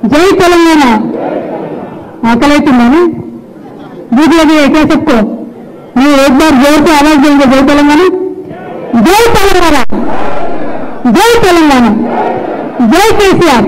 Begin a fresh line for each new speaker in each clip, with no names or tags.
जय तेलंगाना। आकल भूख लगी है क्या सबको? मैं एक बार जोर से आवाज देंगे जय तेलंगाना, जय तेलंगाना, जय तेलंगाना, जय केसीआर।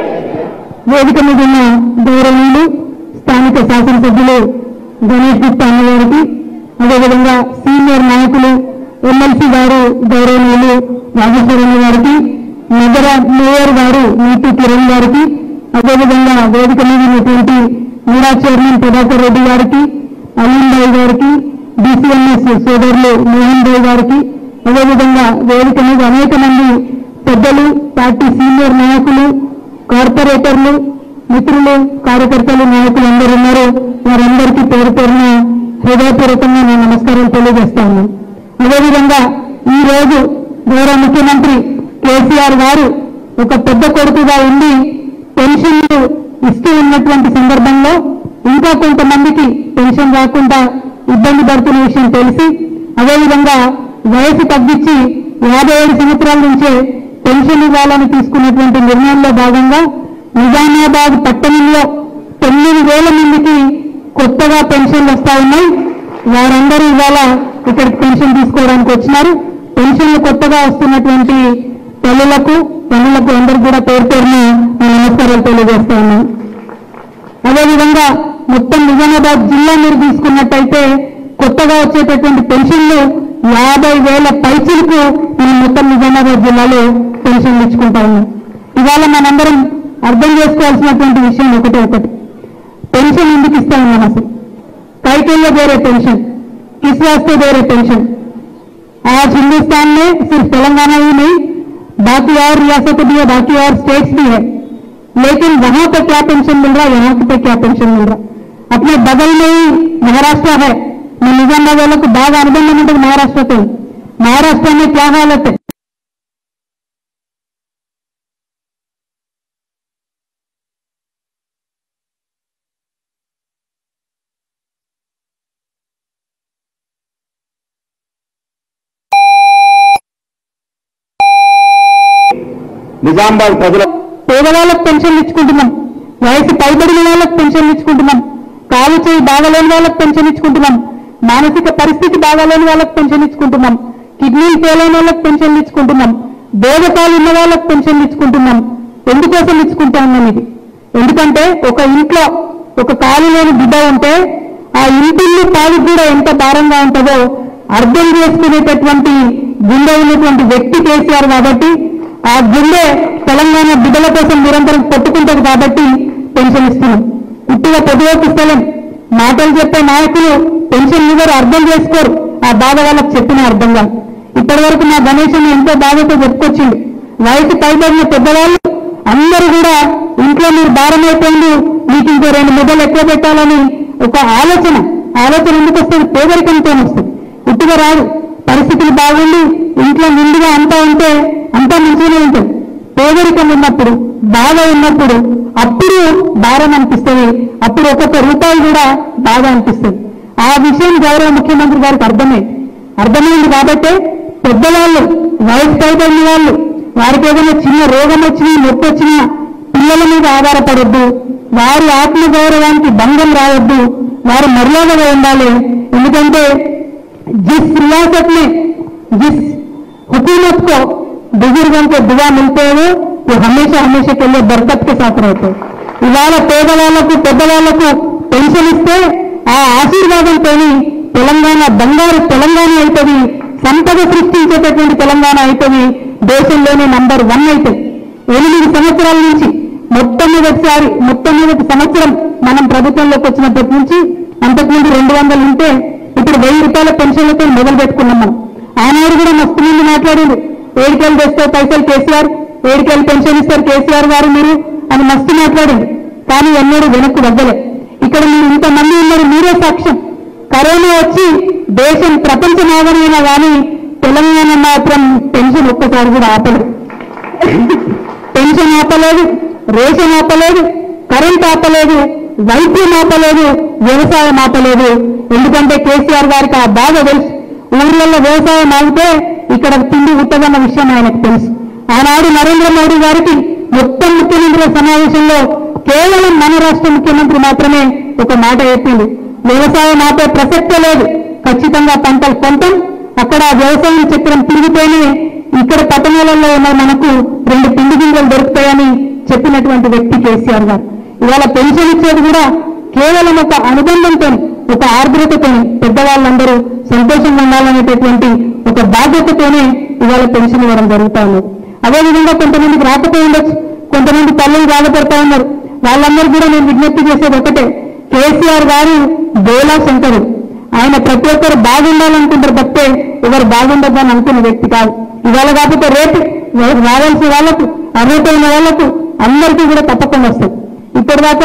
వేదిక మీద ఉన్న గౌరవనీయులు స్థానిక శాసనసభ్యులు గణేష్ గుప్తా అన్న గారికి, అదేవిధంగా సీనియర్ నాయకులు ఎమ్మెల్సీ గారు గౌరవనీయులు రాజేశ్వరరావు గారికి, నగర మేయర్ గారు నీటి కిరణ్ గారికి, అదేవిధంగా వేదిక మీద ఉన్నటువంటి మీరా చైర్మన్ ప్రభాకర్ రెడ్డి గారికి, అలీం భాయ్ గారికి, డిసిఎంఎస్ సోదరులు మోహన్ భాయ్ గారికి, అదేవిధంగా వేదిక మీద అనేక మంది పెద్దలు, పార్టీ సీనియర్ నాయకులు, కార్పొరేటర్లు, మిత్రులు, కార్యకర్తలు, నాయకులు అందరూ ఉన్నారు. వారందరికీ పేరు పేరున హృదయపూర్వకంగా నేను నమస్కారాలు తెలియజేస్తా ఉన్నాను. అదేవిధంగా ఈ రోజు గౌరవ ముఖ్యమంత్రి కేసీఆర్ గారు ఒక పెద్ద కొడుకుగా ఉండి పెన్షన్లు ఇస్తూ ఉన్నటువంటి సందర్భంలో ఇంకా కొంతమందికి పెన్షన్ రాకుండా ఇబ్బంది పడుతున్న విషయం తెలిసి, అదేవిధంగా వయసు తగ్గించి 57 సంవత్సరాల నుంచే పెన్షన్ ఇవ్వాలని తీసుకున్నటువంటి నిర్ణయంలో భాగంగా నిజామాబాద్ పట్టణంలో 9,000 మందికి కొత్తగా పెన్షన్లు వస్తా ఉన్నాయి. వారందరూ ఇవాళ ఇక్కడికి పెన్షన్ తీసుకోవడానికి వచ్చినారు. పెన్షన్లు కొత్తగా వస్తున్నటువంటి తల్లులకు అందరికీ కూడా పేరు పేరున నమస్కారాలు తెలియజేస్తా ఉన్నాను. అదేవిధంగా మొత్తం నిజామాబాద్ జిల్లా మీరు తీసుకున్నట్టయితే కొత్తగా వచ్చేటటువంటి పెన్షన్లు 50,000 పైచీలకు మనం మొత్తం నిజామాబాద్ జిల్లాలో పెన్షన్లు ఇచ్చుకుంటా ఉన్నాం. ఇవాళ మనందరం అర్థం చేసుకోవాల్సినటువంటి విషయం ఒకటి, పెన్షన్ ఎందుకు ఇస్తా ఉన్నాం? అసలు కైకేల్లో వేరే పెన్షన్, किस वास्ते दे रहे पेंशन? आज हिंदुस्तान में सिर्फ तेलंगाना ही नहीं, बाकी और रियासतें भी है, बाकी और स्टेट्स भी है, लेकिन वहां पे क्या पेंशन मिल रहा है, यहाँ पे क्या पेंशन मिल रहा है? अपने बगल में ही महाराष्ट्र है. मैं निजामाबाद वालों को बाग अनुबंध में महाराष्ट्र को, महाराष्ट्र में क्या हालत है?
నిజామాబాద్ ప్రజల
పేదవాళ్ళకు పెన్షన్ ఇచ్చుకుంటున్నాం, వయసు పైబడిన వాళ్ళకు పెన్షన్ ఇచ్చుకుంటున్నాం, కాలు చేయి బాగలేని వాళ్ళకు పెన్షన్ ఇచ్చుకుంటున్నాం, మానసిక పరిస్థితి బాగాలేని వాళ్ళకు పెన్షన్ ఇచ్చుకుంటున్నాం, కిడ్నీలు ఫెయిల్ అయిన వాళ్ళకు పెన్షన్ ఇచ్చుకుంటున్నాం, బోధకాలు ఉన్న వాళ్ళకు పెన్షన్ ఇచ్చుకుంటున్నాం. ఎందుకోసం ఇచ్చుకుంటా ఉన్నాం ఇది? ఎందుకంటే ఒక ఇంట్లో ఒక కాలు లేని బిడ్డ ఉంటే ఆ ఇంటిల్లు పాలకు కూడా ఎంత భారంగా ఉంటుందో అర్థం చేసుకునేటటువంటి గుండె ఉన్నటువంటి వ్యక్తి కేసీఆర్ కాబట్టి, ఆ గుండె తెలంగాణ బిడ్డల కోసం నిరంతరం కొట్టుకుంటుంది కాబట్టి పెన్షన్ ఇస్తున్నాం. ఇట్టుగా పొద్దులోకి స్థలం మాటలు చెప్పే నాయకులు పెన్షన్ ఇవ్వరు, అర్థం చేసుకోరు. ఆ బాధ వాళ్ళకి చెప్పిన అర్థం కాదు. ఇప్పటి వరకు మా గణేశన్ ఎంతో బాధతో చెప్పుకొచ్చింది. వయసు పైబడిన పెద్దవాళ్ళు అందరూ కూడా ఇంట్లో మీరు భారం అయిపోయింది, మీకు ఇంకో 2 ముద్దలు ఎక్కువ పెట్టాలని ఒక ఆలోచన ఎందుకు వస్తుంది? పేదరికంతో వస్తుంది. ఇట్టుగా రాదు. పరిస్థితులు బాగుండి ఇంట్లో నిండుగా అంతా ఉంటే అంతా మంచిగానే ఉంటుంది. పేదరికం ఉన్నప్పుడు, బాధ ఉన్నప్పుడు అప్పుడు భారం అనిపిస్తుంది, అప్పుడు ఒక్కొక్క రూపాయి కూడా బాధ అనిపిస్తుంది. ఆ విషయం గౌరవ ముఖ్యమంత్రి గారికి అర్థమైంది కాబట్టే పెద్దవాళ్ళు, వయసు పైబడిన వాళ్ళు, వారికి ఏదైనా చిన్న రోగం వచ్చినా, నొప్పి వచ్చినా పిల్లల మీద ఆధారపడొద్దు, వారి ఆత్మగౌరవానికి భంగం రావద్దు, వారు మర్యాదగా ఉండాలి. ఎందుకంటే जिस रियासत में जिस हुकूमत को बुजुर्गों को दुआ मिलते हैं वो हमेशा के लिए बरकत के साथ रहते हैं. इवाल पेदवाళ్లకు పెద్దవాళ్లకు పెన్షన్ ఇస్తే ఆ ఆశీర్వాదంతో తెలంగాణ బంగారు తెలంగాణ అవుతుంది, సంపద సృష్టించేటటువంటి తెలంగాణ అవుతుంది, దేశంలోనే నంబర్ 1 అవుతుంది. 8 సంవత్సరాల నుంచి మొట్టమొదటి సంవత్సరం మనం ప్రభుత్వంలోకి వచ్చినప్పటి నుంచి అంతకుముందు 200 ఉంటే ఇప్పుడు 1000 రూపాయల పెన్షన్లతో మొదలు పెట్టుకున్నాం. మనం ఆనాడు కూడా మస్తు మంది మాట్లాడారు, ఏడికెళ్ళి తెస్తే పైసలు కేసీఆర్, ఏడికెళ్ళి పెన్షన్ ఇస్తారు కేసీఆర్ గారు మీరు అని మస్తు మాట్లాడింది. కానీ ఎన్నడూ వెనక్కు వద్దలే. ఇక్కడ మీరు ఇంతమంది ఉన్నారు, మీరే సాక్ష్యం. కరోనా వచ్చి దేశం ప్రపంచం ఆగమైనా కానీ తెలంగాణ మాత్రం పెన్షన్ ఒక్కసారి కూడా ఆపలేదు. పెన్షన్ ఆపలేదు, రేషన్ ఆపలేదు, కరెంట్ ఆపలేదు, వైద్యం ఆపలేదు, వ్యవసాయం ఆపలేదు. ఎందుకంటే కేసీఆర్ గారికి ఆ బాధ తెలుసు. ఊర్లలో వ్యవసాయం ఆగితే ఇక్కడ తిండి ఉట్టదన్న విషయం ఆయనకు తెలుసు. ఆనాడు నరేంద్ర మోడీ గారికి మొత్తం ముఖ్యమంత్రుల సమావేశంలో కేవలం మన రాష్ట్ర ముఖ్యమంత్రి మాత్రమే ఒక మాట చెప్పింది, వ్యవసాయం ఆపే ప్రసక్తే లేదు, ఖచ్చితంగా పంటలు కొంటాం, అక్కడ వ్యవసాయం చక్రం తిరిగితేనే ఇక్కడ పట్టణాలలో ఉన్న మనకు 2 పిండి గింజలు దొరుకుతాయని చెప్పినటువంటి వ్యక్తి కేసీఆర్ గారు. ఇవాళ పెన్షన్ ఇచ్చేది కూడా కేవలం ఒక అనుబంధంతో, ఒక ఆర్ద్రతతో, పెద్దవాళ్ళందరూ సంతోషంగా ఉండాలనేటటువంటి ఒక బాధ్యతతోనే ఇవాళ పెన్షన్ ఇవ్వడం జరుగుతా ఉన్నది. అదేవిధంగా కొంతమందికి రాకపోయి ఉండొచ్చు, కొంతమంది తల్లులు బాధపడతా ఉన్నారు. వాళ్ళందరూ కూడా నేను విజ్ఞప్తి చేసేది ఒకటే, కేసీఆర్ గారు బోలా శంకరు. ఆయన ప్రతి ఒక్కరు బాగుండాలనుకుంటారు తప్పే ఎవరు బాగుండద్దని అనుకున్న వ్యక్తి కాదు. ఇవాళ కాకపోతే రేపు రావాల్సిన వాళ్లకు, అర్హత ఉన్న వాళ్లకు అందరికీ కూడా తప్పకుండా వస్తుంది. ఇప్పటిదాకా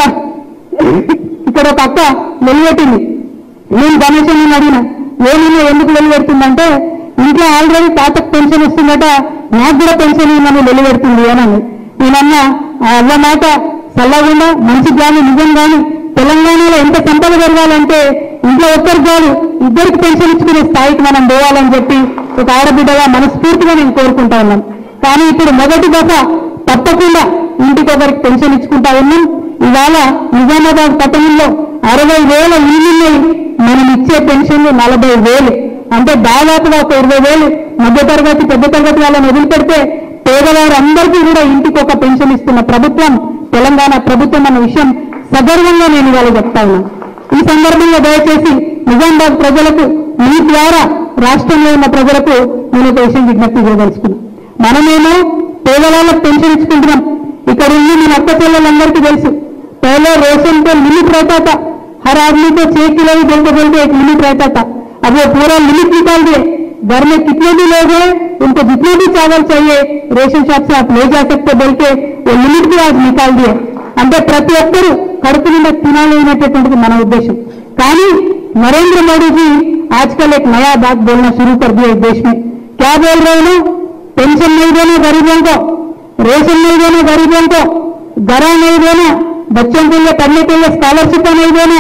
ఇక్కడ ఒక అక్క వెలువెట్టింది. నేను గణేశన్ అడిగిన, ఏమైనా ఎందుకు వెలువెడుతుందంటే ఇంట్లో ఆల్రెడీ తాతకు పెన్షన్ వస్తుందట, నాకు కూడా పెన్షన్ ఇవ్వమని వెలువెడుతుంది అని. నేనన్నా అవ్వ మాట చల్లకుండా మంచి కానీ నిజం కానీ తెలంగాణలో ఎంత సంపద పెరగాలంటే ఇంట్లో ఒక్కరికి కాదు, ఇద్దరికి పెన్షన్ ఇచ్చుకునే స్థాయికి మనం పోవాలని చెప్పి ఒక ఆడబిడ్డగా మనస్ఫూర్తిగా నేను కోరుకుంటా ఉన్నాను. కానీ ఇప్పుడు మొదటి దశ తప్పకుండా ఇంటికి ఒకరికి పెన్షన్ ఇచ్చుకుంటా ఉన్నాం. ఇవాళ నిజామాబాద్ పట్టణంలో 60,000 ఇల్లున్నాయి. మనం ఇచ్చే పెన్షన్లు 40,000. అంటే దాదాపుగా ఒక 20,000 మధ్యతరగతి పెద్ద తరగతి వాళ్ళని వదిలిపెడితే పేదవారు అందరికీ కూడా ఇంటికి ఒక పెన్షన్ ఇస్తున్న ప్రభుత్వం తెలంగాణ ప్రభుత్వం అన్న విషయం సగర్వంగా నేను ఇవాళ చెప్తా ఉన్నాను. ఈ సందర్భంగా దయచేసి నిజామాబాద్ ప్రజలకు, మీ ద్వారా రాష్ట్రంలో ఉన్న ప్రజలకు నేను ఒక విషయం విజ్ఞప్తి చేయదలుచుకున్నాను. మనమేమో పేదవాళ్ళకు పెన్షన్ ఇచ్చుకుంటున్నాం. ఇక్కడ ఉంది మన అక్క చెల్లెలందరికీ తెలుసు, पहले रेशन पे लिमिट रहता था, हर आदमी को 6 किलो ही बोलते बोलते एक लिमिट रहता था. अब वो पूरा लिमिट निकाल दिए. घर में कितने भी लोग हैं उनको जितने भी चावल चाहिए रेशन शॉप से आप ले जा सकते बोल के वो लिमिट भी आज निकाल दिए. అంటే ప్రతి ఒక్కరూ కడుపు నిండా తినాలి అనేటటువంటిది మన ఉద్దేశం. కానీ नरेंद्र मोदी जी आजकल एक नया बात बोलना शुरू कर दिया इस देश में. क्या बोल रहे हैं? पेंशन नहीं देना गरीबों को, रेशन नहीं देना गरीबों को, घरा नहीं देना, बच्चों के लिए पढ़ने के लिए स्कॉलरशिप नहीं देना,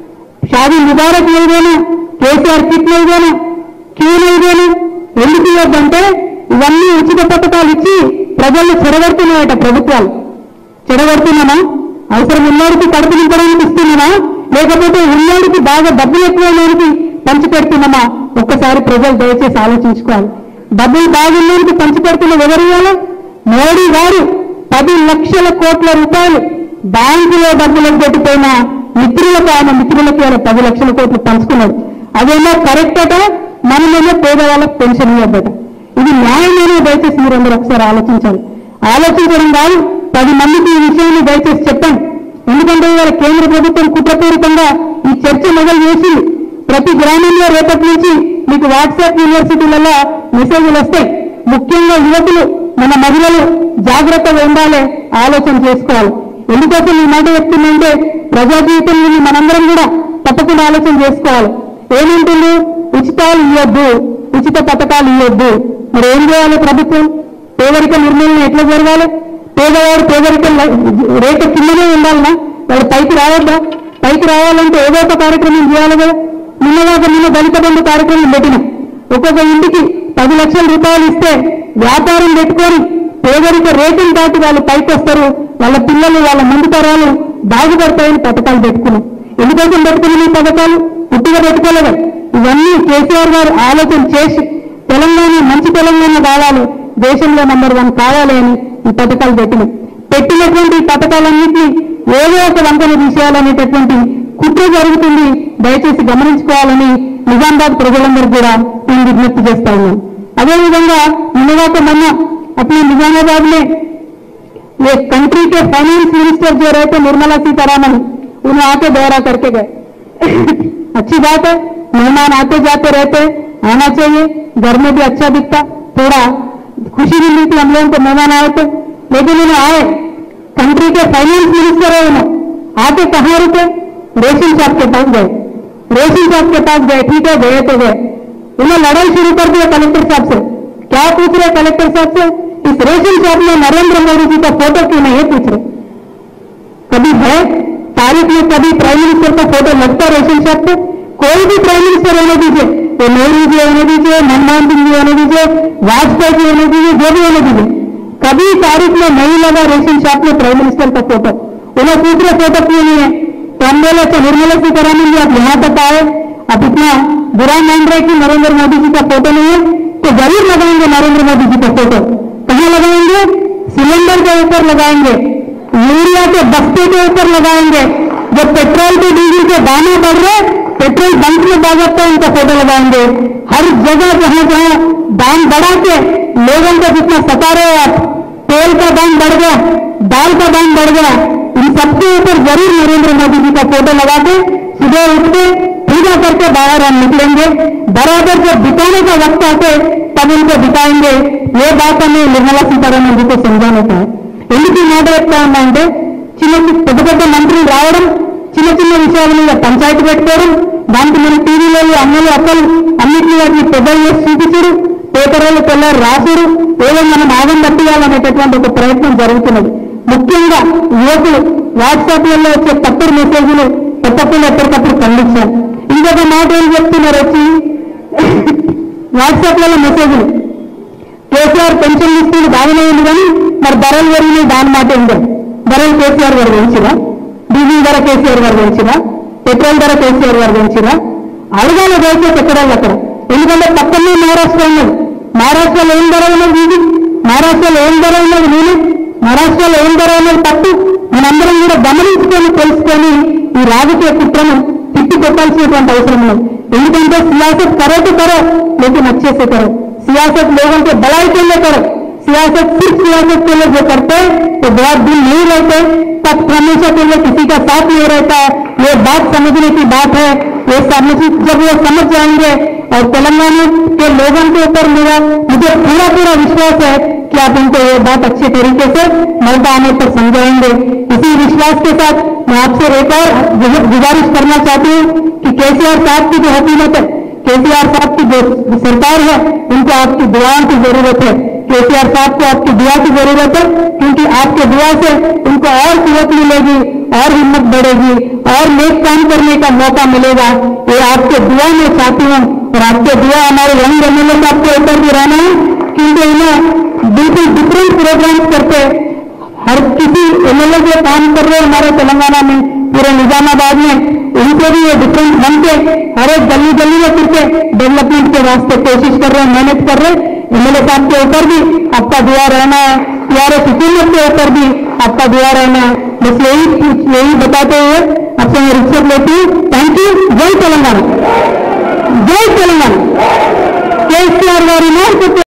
शादी मुबारक नहीं देना, केसीआर किट नहीं देना. क्यों नहीं देना? ఎందుకు ఇవ్వద్దంటే ఇవన్నీ ఉచిత పథకాలు ఇచ్చి ప్రజల్ని చెడగొడుతున్నాయట ప్రభుత్వాలు. చెడగొడుతున్నామా? అవసరం ఉన్నోడికి కడుపు నింపడానికి ఇస్తున్నామా, లేకపోతే ఉన్నోడికి బాగా డబ్బులు ఎక్కువైనోడికి పంచి పెడుతున్నామా? ఒక్కసారి ప్రజలు దయచేసి ఆలోచించుకోవాలి. డబ్బులు బాగున్నోడికి పంచి పెడుతున్న ఎవరు ఇవ్వాలి? మోడీ గారు 10 లక్షల కోట్ల రూపాయలు బ్యాంకులో డబ్బులకు పెట్టిపోయిన మిత్రులకు, ఆయన మిత్రులకి ఆయన 10 లక్షల కోట్లు పంచుకున్నాడు. అదేమో కరెక్ట్ అట, మనమేమో పేదవాళ్ళకు పెన్షన్ ఇవ్వద్దట. ఇది న్యాయమేనో దయచేసి మీరందరూ ఒకసారి ఆలోచించాలి. ఆలోచించడం కాదు, 10 మందికి ఈ విషయాన్ని దయచేసి చెప్పండి. ఎందుకంటే ఇవాళ కేంద్ర ప్రభుత్వం కుట్రపూరితంగా ఈ చర్చ మొదలు చేసింది. ప్రతి గ్రామంలో రేపటి నుంచి మీకు వాట్సాప్ యూనివర్సిటీలలో మెసేజ్లు వస్తాయి. ముఖ్యంగా యువకులు, మన మహిళలు జాగ్రత్తగా ఉండాలి, ఆలోచన చేసుకోవాలి. ఎందుకోసం ఈ మాట చెప్తుందంటే ప్రజా జీవితంలో మనందరం కూడా తప్పకుండా ఆలోచన చేసుకోవాలి. ఏమంటుంది? ఉచితాలు ఇవ్వద్దు, ఉచిత పథకాలు ఇవ్వద్దు. మరి ఏం చేయాలి ప్రభుత్వం? పేదరిక నిర్మూలన ఎట్లా జరగాలి? పేదవాడు పేదరిక రేఖ కిందనే ఉండాలన్నా, వాడు పైకి రావద్దా? పైకి రావాలంటే ఏదో ఒక కార్యక్రమం చేయాలి కదా. నిన్న దళిత బంధు కార్యక్రమం పెట్టినాం. ఒక్కొక్క ఇంటికి 10 లక్షల రూపాయలు ఇస్తే వ్యాపారం పెట్టుకొని పేదరిక రేటును దాటి వాళ్ళు పైకి వస్తారు, వాళ్ళ పిల్లలు, వాళ్ళ ముందు తరాలు బాగుపడతాయని పథకాలు పెట్టుకున్నాం. ఎందుకోసం పెట్టుకున్నాం ఈ పథకాలు? పుట్టిగా పెట్టుకోలేదు. ఇవన్నీ కేసీఆర్ గారు ఆలోచన చేసి తెలంగాణ మంచి తెలంగాణ కావాలి, దేశంలో నంబర్ 1 కావాలి అని ఈ పథకాలు పెట్టినాం. పెట్టినటువంటి ఈ పథకాలన్నింటినీ ఏదో ఒక వంకన తీసేయాలనేటటువంటి కుట్ర జరుగుతుంది. దయచేసి గమనించుకోవాలని నిజామాబాద్ ప్రజలందరూ కూడా నేను విజ్ఞప్తి చేస్తా ఉన్నాను. అదేవిధంగా నిన్నగాక మొన్న अपने निजामाबाद में ये कंट्री के फाइनेंस मिनिस्टर जो रहे थे निर्मला सीतारामन, उन्हें आके दौरा करके गए. अच्छी बात है, मेहमान आते जाते रहते, आना चाहिए. घर में भी अच्छा दिखता, थोड़ा खुशी भी मिलती हम लोगों को मेहमान आए थे. लेकिन उन्हें आए, कंट्री के फाइनेंस मिनिस्टर है, उन्हें आके कहाँ रुके? रेशन शॉप के पास गए. रेशन शॉप के पास गए, ठीक है, गए तो गए. उन्हें लड़ाई शुरू कर दिया कलेक्टर साहब से. क्या पूछ रहे कलेक्टर साहब से? इस रेशन शॉप में नरेंद्र मोदी जी का फोटो क्यों नहीं है? पूछ रहे. कभी है तारीख में कभी प्राइम मिनिस्टर का फोटो लगता रेशन शॉप पे? कोई भी प्राइम मिनिस्टर होने दीजिए, तो नेहरू जी होने दीजिए, मनमोहन सिंह जी होने दीजिए, वाजपेयी जी होने दीजिए, जो भी होने दीजिए, कभी तारीख में नहीं लगा रेशन शॉप में प्राइम मिनिस्टर का फोटो. चलो दूसरे फोटो क्यों नहीं है, तो हम बोले तो निर्मला सीतारामन जी आप यहाँ तक आए, आप इतना बुरा मान रहे कि नरेंद्र मोदी जी का फोटो नहीं है, तो जरूर लगाएंगे नरेंद्र मोदी जी का फोटो। कहाँ लगाएंगे? सिलेंडर के ऊपर लगाएंगे, यूरिया के बस्ते के ऊपर लगाएंगे। जब पेट्रोल के डीजल के दाम बढ़ रहे, पेट्रोल बंक में बाजते उनका फोटो लगाएंगे। हर जगह जहां जहां दाम बढ़ा के लोगों को जितना सता रहे आप, तेल का दाम बढ़ गया, दाल का दाम बढ़ गया, इन सबके ऊपर जरूर नरेंद्र मोदी जी का फोटो लगा के सुबह उठ के पूजा करके बाहर हम निकलेंगे। बराबर जब बिताने का वक्त आते तब उनको बिताएंगे। ये बात हमें निर्मला सीतारामन जी को समझाने का है। ఎందుకు ఈ మాట చెప్తా ఉన్నా అంటే, పెద్ద పెద్ద మంత్రులు రావడం, చిన్న చిన్న విషయాల మీద పంచాయతీ పెట్టుకోవడం, దానికి మన టీవీలో అమ్మలు అక్కలు అన్నింటినీ వాటిని పెద్దలు చేసి చూపించరు, పేపర్లు తెల్లారు రాసుడు, ఏదో మనం ఆగం పట్టియాలనేటటువంటి ఒక ప్రయత్నం జరుగుతున్నది. ముఖ్యంగా యువకులు వాట్సాప్లలో వచ్చే తప్పుడు మెసేజ్లు ఎప్పటికప్పుడు ఎప్పటికప్పుడు ఖండించారు. ఇంకొక మాట ఏం చెప్తున్నారు వచ్చి వాట్సాప్లలో మెసేజ్లు, కేసీఆర్ పెన్షన్ ఇస్తుంది బాగానే ఉంది కానీ మరి ధరలు పెరిగినాయి దాని మాట ఉండదు. ధరలు కేసీఆర్ గారు పెంచినా, డీజిల్ ధర కేసీఆర్ గారు పెంచినా, పెట్రోల్ ధర కేసీఆర్ గారు పెంచినా, అడగాల దయచేసి ఎక్కడాలి అక్కడ. ఎందుకంటే పక్కనే మహారాష్ట్ర ఉన్నది. మహారాష్ట్రలో ఏం ధర ఉన్నది డీజిల్, మహారాష్ట్రలో ఏం ధర ఉన్నది నూనె, మహారాష్ట్రలో ఏం ధర ఉన్నది పట్టు. మనందరం కూడా గమనించుకొని తెలుసుకొని ఈ రాజకీయ కుట్రను తిట్టి కొట్టాల్సినటువంటి అవసరం ఉన్నది. ఎందుకంటే సియాసత్ కరో తో కరో లేकिन अच्छे से करो, सियासत लोगों के भलाई के लिए करो। सियासत सिर्फ सियासत के लिए जो करते तो बहुत दिन नहीं रहते, तब हमेशा के लिए किसी का साथ नहीं रहता। ये बात समझने की बात है। ये जब वो समझ जाएंगे और तेलंगाना के लोगों के ऊपर मुझे पूरा पूरा विश्वास है कि आप उनको ये बात अच्छे तरीके से मौका आने पर समझाएंगे। इसी विश्वास के साथ मैं आपसे एक और गुजारिश करना चाहती हूँ कि केसीआर साहब की जो हुकूमत है, केसीआर साहब की जो सरकार है, उनको आपकी दुआओं की जरूरत है। केसीआर साहब को आपकी दुआ की जरूरत है, क्योंकि आपके दुआ से उनको और कुव्वत मिलेगी, और हिम्मत बढ़ेगी, और नेक काम करने का मौका मिलेगा। ये आपके दुआ में चाहती हूँ, और आपके दुआ हमारे यंग एमएलए साहब के ऊपर भी रहना है, क्योंकि इन्हें बिल्कुल डिफरेंट प्रोग्राम्स करके हर किसी एमएलए जो काम कर रहे हैं हमारे तेलंगाना में, पूरे निजामाबाद में, उनको भी ये डिफरेंट बन के हर एक गली गली में फिर के डेवलपमेंट के वास्ते कोशिश कर रहे हैं, मेहनत कर रहे हैं। एमएलए साहब के ऊपर भी आपका दुआ रहना है, टीआरएस हुकूमत के ऊपर भी आपका दुआ रहना है। बस यही बताते हुए आपसे मैं रिक्वेस्ट लेती हूँ। Thank you. जय तेलंगाना, जय तेलंगाना। केसीआर गारी